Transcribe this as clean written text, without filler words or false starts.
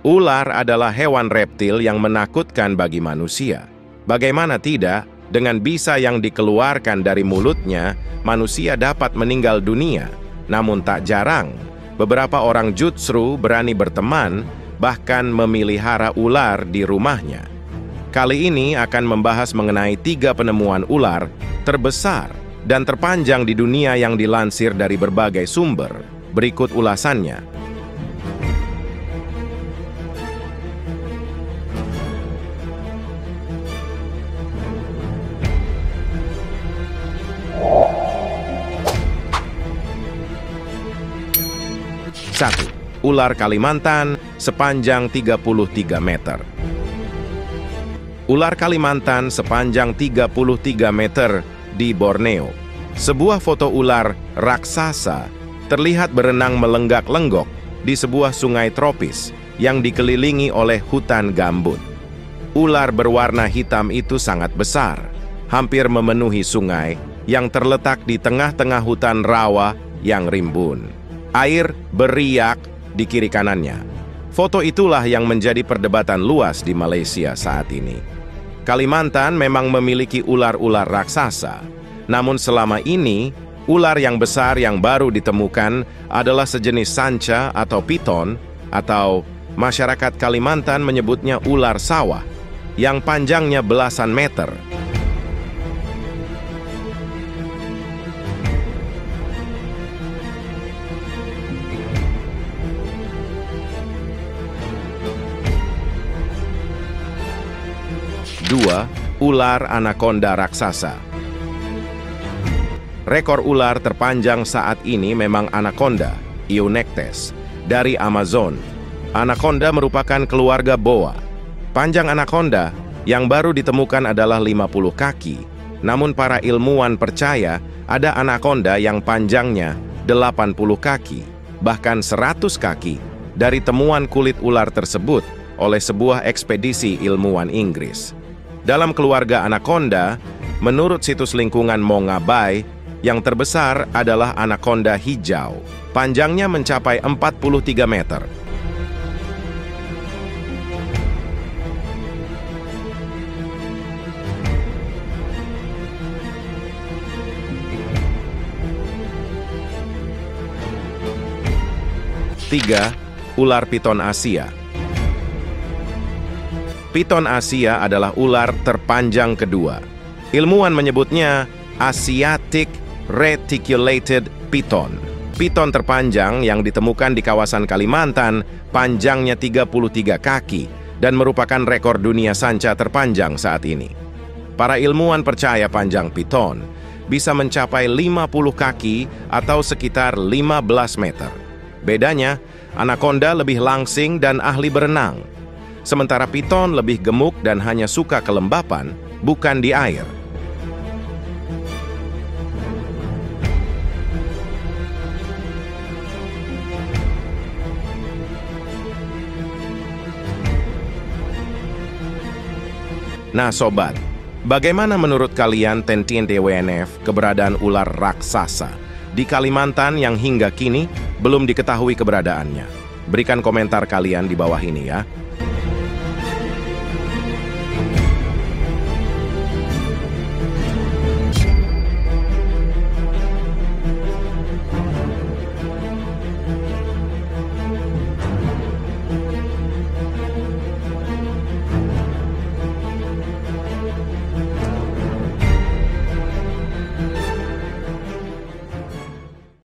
Ular adalah hewan reptil yang menakutkan bagi manusia. Bagaimana tidak, dengan bisa yang dikeluarkan dari mulutnya, manusia dapat meninggal dunia. Namun tak jarang, beberapa orang justru berani berteman, bahkan memelihara ular di rumahnya. Kali ini akan membahas mengenai 3 penemuan ular terbesar dan terpanjang di dunia yang dilansir dari berbagai sumber. Berikut ulasannya. 1. Ular Kalimantan sepanjang 33 meter. Ular Kalimantan sepanjang 33 meter di Borneo. Sebuah foto ular raksasa terlihat berenang melenggak-lenggok di sebuah sungai tropis yang dikelilingi oleh hutan gambut. Ular berwarna hitam itu sangat besar, hampir memenuhi sungai yang terletak di tengah-tengah hutan rawa yang rimbun. Air beriak di kiri kanannya. Foto itulah yang menjadi perdebatan luas di Malaysia saat ini. Kalimantan memang memiliki ular-ular raksasa. Namun selama ini, ular yang besar yang baru ditemukan adalah sejenis sanca atau piton, atau masyarakat Kalimantan menyebutnya ular sawah, yang panjangnya belasan meter. Dua, ular anaconda raksasa. Rekor ular terpanjang saat ini memang anaconda, Eunectes, dari Amazon. Anaconda merupakan keluarga boa. Panjang anaconda yang baru ditemukan adalah 50 kaki. Namun para ilmuwan percaya ada anaconda yang panjangnya 80 kaki, bahkan 100 kaki dari temuan kulit ular tersebut oleh sebuah ekspedisi ilmuwan Inggris. Dalam keluarga anaconda, menurut situs lingkungan Mongabay, yang terbesar adalah anaconda hijau. Panjangnya mencapai 43 meter. Tiga, ular piton Asia. Piton Asia adalah ular terpanjang kedua. Ilmuwan menyebutnya Asiatic Reticulated Python. Piton terpanjang yang ditemukan di kawasan Kalimantan panjangnya 33 kaki dan merupakan rekor dunia sanca terpanjang saat ini. Para ilmuwan percaya panjang piton bisa mencapai 50 kaki atau sekitar 15 meter. Bedanya, anaconda lebih langsing dan ahli berenang. Sementara piton lebih gemuk dan hanya suka kelembapan, bukan di air. Nah sobat, bagaimana menurut kalian tentang DWNF keberadaan ular raksasa di Kalimantan yang hingga kini belum diketahui keberadaannya? Berikan komentar kalian di bawah ini ya.